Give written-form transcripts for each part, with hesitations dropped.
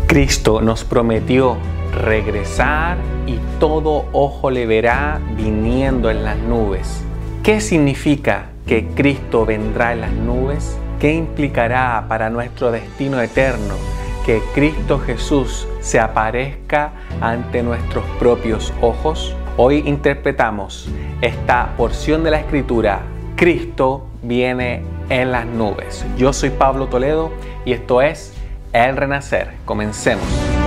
Cristo nos prometió regresar y todo ojo le verá viniendo en las nubes. ¿Qué significa que Cristo vendrá en las nubes? ¿Qué implicará para nuestro destino eterno que Cristo Jesús se aparezca ante nuestros propios ojos? Hoy interpretamos esta porción de la Escritura: Cristo viene en las nubes. Yo soy Pablo Toledo y esto es El Renacer. Comencemos.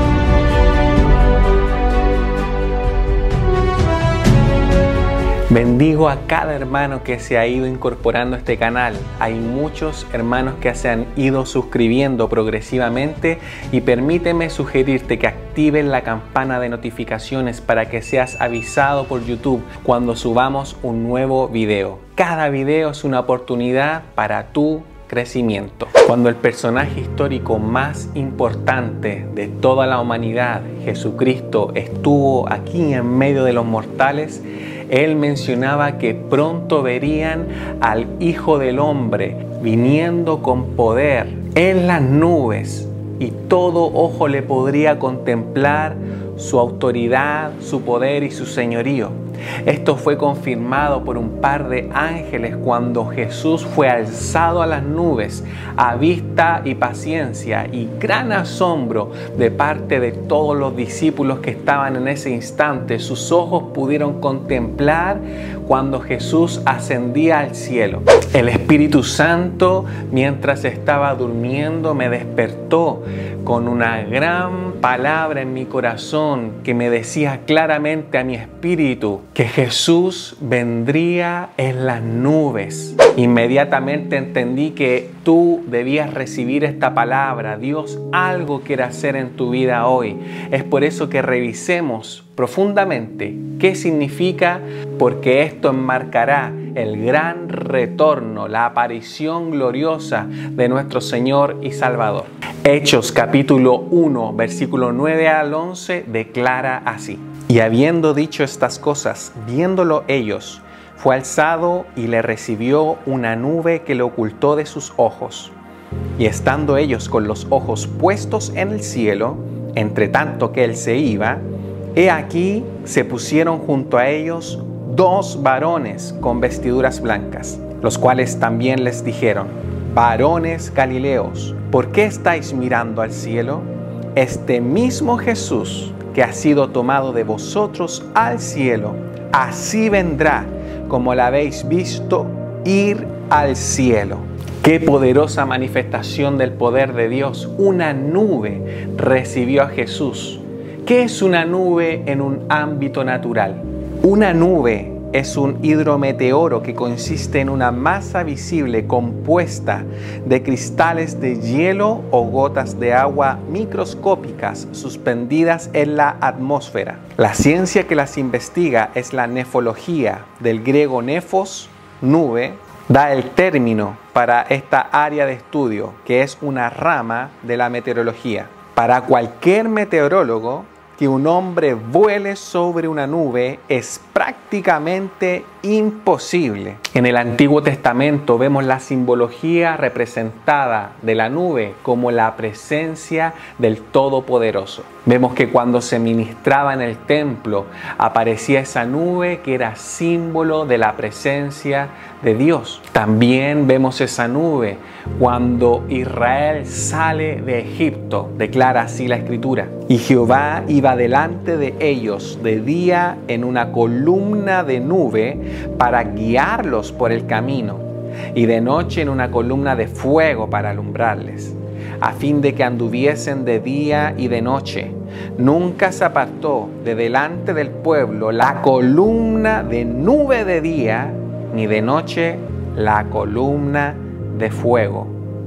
Bendigo a cada hermano que se ha ido incorporando a este canal. Hay muchos hermanos que se han ido suscribiendo progresivamente y permíteme sugerirte que actives la campana de notificaciones para que seas avisado por YouTube cuando subamos un nuevo video. Cada video es una oportunidad para tu crecimiento. Cuando el personaje histórico más importante de toda la humanidad, Jesucristo, estuvo aquí en medio de los mortales, Él mencionaba que pronto verían al Hijo del Hombre viniendo con poder en las nubes y todo ojo le podría contemplar su autoridad, su poder y su señorío. Esto fue confirmado por un par de ángeles cuando Jesús fue alzado a las nubes a vista y paciencia y gran asombro de parte de todos los discípulos que estaban en ese instante. Sus ojos pudieron contemplar cuando Jesús ascendía al cielo. El Espíritu Santo, mientras estaba durmiendo, me despertó con una gran palabra en mi corazón que me decía claramente a mi espíritu que Jesús vendría en las nubes. Inmediatamente entendí que tú debías recibir esta palabra. Dios algo quiere hacer en tu vida hoy. Es por eso que revisemos profundamente qué significa, porque esto enmarcará el gran retorno, la aparición gloriosa de nuestro Señor y Salvador. Hechos capítulo 1, versículo 9 al 11 declara así: Y habiendo dicho estas cosas, viéndolo ellos, fue alzado y le recibió una nube que le ocultó de sus ojos. Y estando ellos con los ojos puestos en el cielo, entre tanto que él se iba, he aquí se pusieron junto a ellos dos varones con vestiduras blancas, los cuales también les dijeron: Varones Galileos, ¿por qué estáis mirando al cielo? Este mismo Jesús que ha sido tomado de vosotros al cielo, así vendrá como la habéis visto ir al cielo. Qué poderosa manifestación del poder de Dios. Una nube recibió a Jesús. ¿Qué es una nube en un ámbito natural? Una nube es un hidrometeoro que consiste en una masa visible compuesta de cristales de hielo o gotas de agua microscópicas suspendidas en la atmósfera. La ciencia que las investiga es la nefología, del griego nefos, nube, da el término para esta área de estudio, que es una rama de la meteorología. Para cualquier meteorólogo, que un hombre vuele sobre una nube es prácticamente imposible. En el Antiguo Testamento vemos la simbología representada de la nube como la presencia del Todopoderoso. Vemos que cuando se ministraba en el templo aparecía esa nube que era símbolo de la presencia de Dios. También vemos esa nube cuando Israel sale de Egipto, declara así la Escritura. Y Jehová iba delante de ellos de día en una columna de nube para guiarlos por el camino, y de noche en una columna de fuego para alumbrarles, a fin de que anduviesen de día y de noche. Nunca se apartó de delante del pueblo la columna de nube de día, ni de noche la columna de fuego.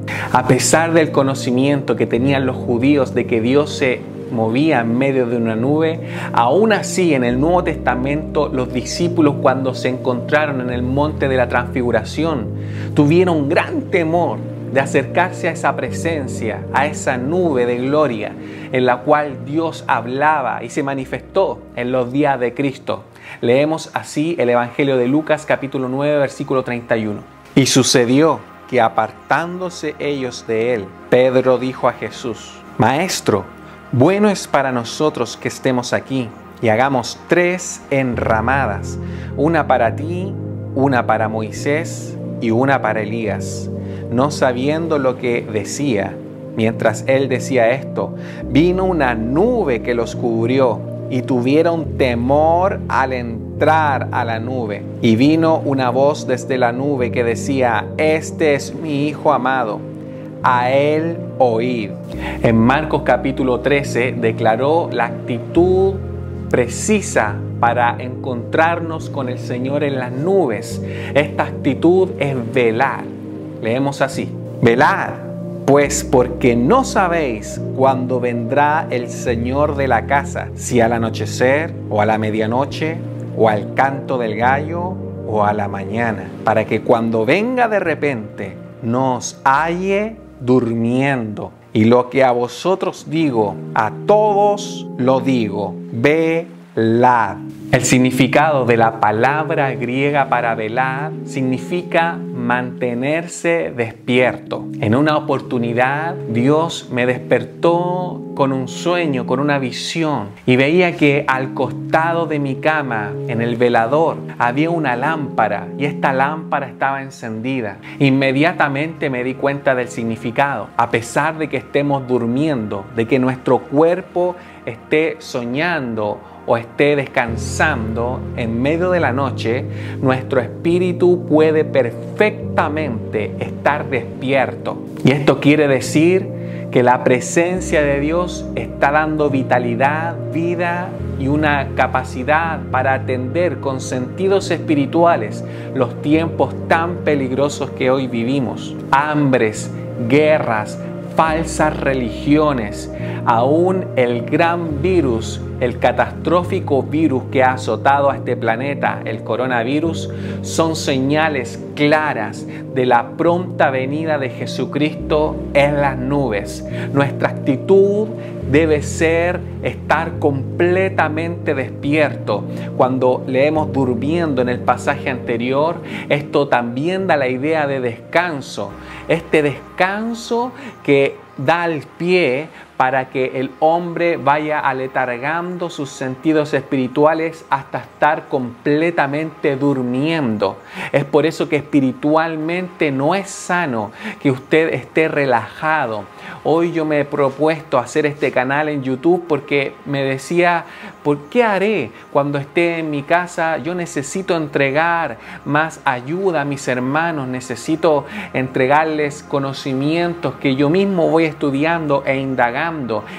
A pesar del conocimiento que tenían los judíos de que Dios se movía en medio de una nube, aún así en el Nuevo Testamento los discípulos, cuando se encontraron en el monte de la Transfiguración, tuvieron gran temor de acercarse a esa presencia, a esa nube de gloria en la cual Dios hablaba y se manifestó en los días de Cristo. Leemos así el Evangelio de Lucas capítulo 9 versículo 31. Y sucedió que apartándose ellos de él, Pedro dijo a Jesús: Maestro, Bueno es para nosotros que estemos aquí y hagamos 3 enramadas, una para ti, una para Moisés y una para Elías. No sabiendo lo que decía, mientras él decía esto, vino una nube que los cubrió y tuvieron temor al entrar a la nube. Y vino una voz desde la nube que decía: este es mi Hijo amado, a él oíd. En Marcos capítulo 13 declaró la actitud precisa para encontrarnos con el Señor en las nubes. Esta actitud es velar. Leemos así: velad, pues porque no sabéis cuándo vendrá el Señor de la casa, si al anochecer, o a la medianoche, o al canto del gallo, o a la mañana, para que cuando venga de repente no os halle durmiendo. Y lo que a vosotros digo, a todos lo digo: velad. El significado de la palabra griega para velar significa mantenerse despierto. En una oportunidad, Dios me despertó con un sueño, con una visión, y veía que al costado de mi cama, en el velador, había una lámpara, y esta lámpara estaba encendida. Inmediatamente me di cuenta del significado. A pesar de que estemos durmiendo, de que nuestro cuerpo esté soñando o esté descansando en medio de la noche, nuestro espíritu puede perfectamente estar despierto. Y esto quiere decir que la presencia de Dios está dando vitalidad, vida y una capacidad para atender con sentidos espirituales los tiempos tan peligrosos que hoy vivimos. Hambres, guerras, falsas religiones, aún el gran virus, el catastrófico virus que ha azotado a este planeta, el coronavirus, son señales claras de la pronta venida de Jesucristo en las nubes. Nuestra actitud debe ser estar completamente despierto. Cuando leemos durmiendo en el pasaje anterior, esto también da la idea de descanso. Este descanso que da el pie para que el hombre vaya aletargando sus sentidos espirituales hasta estar completamente durmiendo. Es por eso que espiritualmente no es sano que usted esté relajado. Hoy yo me he propuesto hacer este canal en YouTube porque me decía, ¿por qué haré cuando esté en mi casa? Yo necesito entregar más ayuda a mis hermanos, necesito entregarles conocimientos que yo mismo voy estudiando e indagando.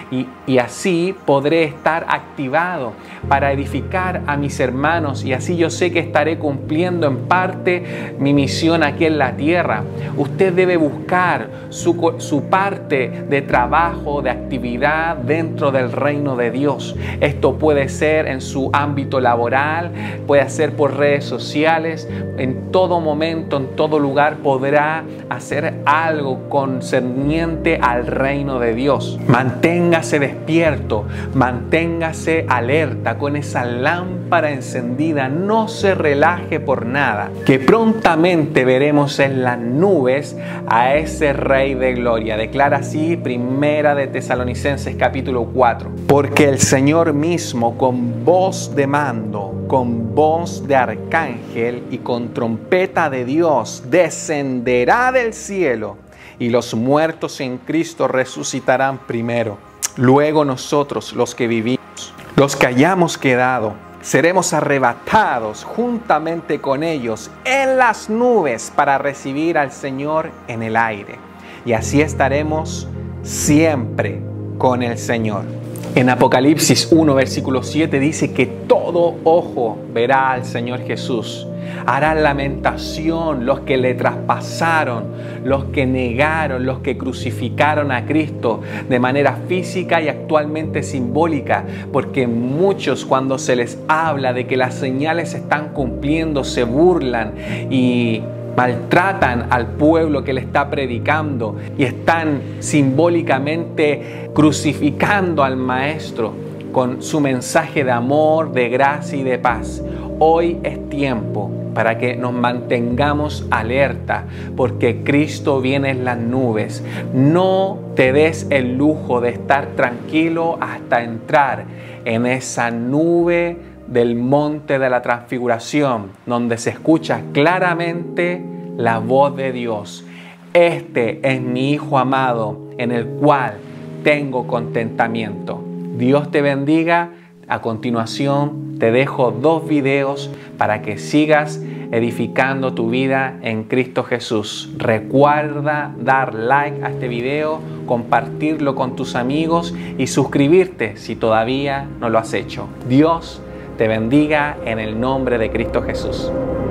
Y así podré estar activado para edificar a mis hermanos, y así yo sé que estaré cumpliendo en parte mi misión aquí en la tierra. Usted debe buscar su parte de trabajo, de actividad dentro del reino de Dios. Esto puede ser en su ámbito laboral, puede ser por redes sociales. En todo momento, en todo lugar podrá hacer algo concerniente al reino de Dios. Manténgase despierto, manténgase alerta con esa lámpara encendida, no se relaje por nada, que prontamente veremos en las nubes a ese Rey de Gloria. Declara así Primera de Tesalonicenses capítulo 4. Porque el Señor mismo con voz de mando, con voz de arcángel y con trompeta de Dios descenderá del cielo, y los muertos en Cristo resucitarán primero. Luego nosotros, los que vivimos, los que hayamos quedado, seremos arrebatados juntamente con ellos en las nubes para recibir al Señor en el aire. Y así estaremos siempre con el Señor. En Apocalipsis 1, versículo 7 dice que todo ojo verá al Señor Jesús. Harán lamentación los que le traspasaron, los que negaron, los que crucificaron a Cristo de manera física y actualmente simbólica, porque muchos, cuando se les habla de que las señales se están cumpliendo, se burlan y maltratan al pueblo que le está predicando y están simbólicamente crucificando al Maestro con su mensaje de amor, de gracia y de paz. Hoy es tiempo para que nos mantengamos alerta, porque Cristo viene en las nubes. No te des el lujo de estar tranquilo hasta entrar en esa nube del monte de la transfiguración, donde se escucha claramente la voz de Dios. Este es mi Hijo amado, en el cual tengo contentamiento. Dios te bendiga. A continuación te dejo 2 videos para que sigas edificando tu vida en Cristo Jesús. Recuerda dar like a este video, compartirlo con tus amigos y suscribirte si todavía no lo has hecho. Dios te bendiga en el nombre de Cristo Jesús.